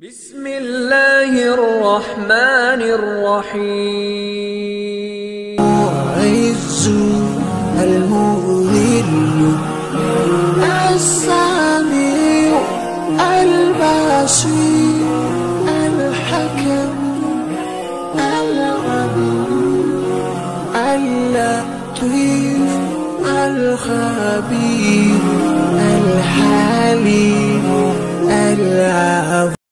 بسم الله الرحمن الرحيم. العز المذل السميع البصير الحكم العليم اللطيف الخبير الحليم العفو.